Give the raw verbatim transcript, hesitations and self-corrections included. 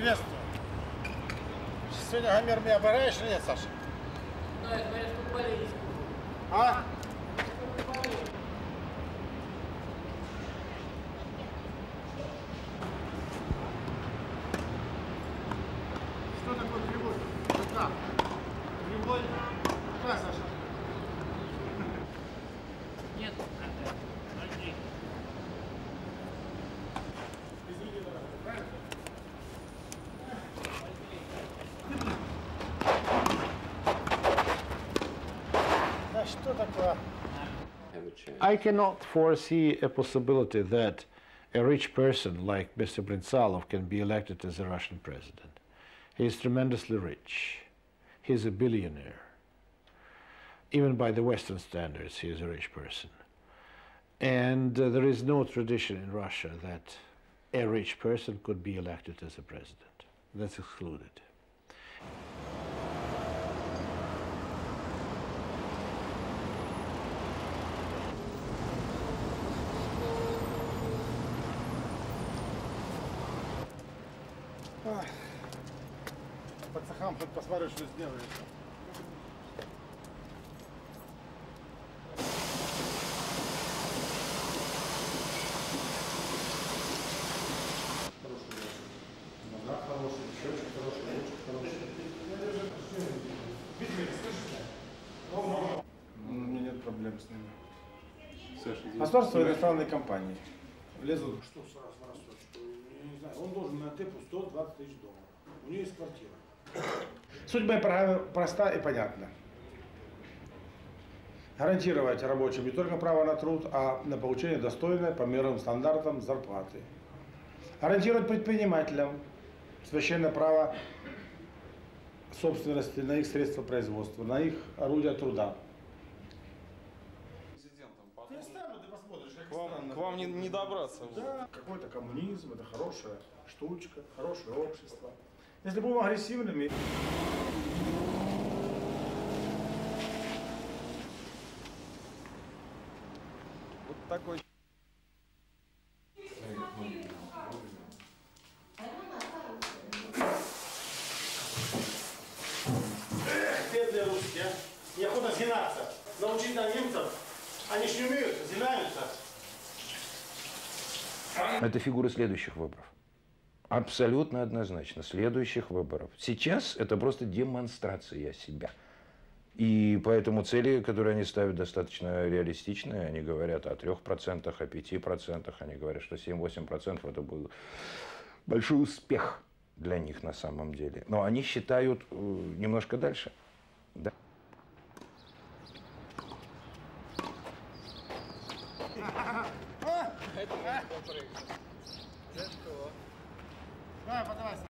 Приветствую. Сегодня Гомер меня обыграешь или нет, Саша? Да, это говорят, футболист. А? Что такое кривой? Как? Кривой? Как, Саша? Нет, один. Извини, дорогой, правильно? Да что такое? I cannot foresee a possibility that a rich person like Mister Brinsalov can be elected as a Russian president. He is tremendously rich. He is a billionaire. Even by the Western standards, he is a rich person. And uh, there is no tradition in Russia that a rich person could be elected as a president. That's excluded. По цехам хоть посмотрю, что сделали. Нога хорошая, щечка хорошая, ручка хорошая. Видите, слышите? У меня нет проблем с ними. Государство иностранной компании. Лезут. Что сразу растет? Я не знаю. Он должен на ТЭПу сто двадцать тысяч долларов. У него есть квартира. Суть моей программы проста и понятна. Гарантировать рабочим не только право на труд, а на получение достойной по мировым стандартам зарплаты. Гарантировать предпринимателям священное право собственности на их средства производства, на их орудия труда. Ты стану, ты посмотришь, как к вам, к вам не, не добраться. Да, какой-то коммунизм, это хорошая штучка, хорошее общество. Если будем агрессивными... Вот такой. Эх, бедные русские, а. Неохота сгинаться. Научить на немцев, они ж не умеют, сгинаются. Это фигура следующих выборов. Абсолютно однозначно. Следующих выборов. Сейчас это просто демонстрация себя. И поэтому цели, которые они ставят, достаточно реалистичные. Они говорят о трех процентах, о пяти процентах. Они говорят, что семь-восемь процентов это был большой успех для них на самом деле. Но они считают немножко дальше. Да. Давай, подавай.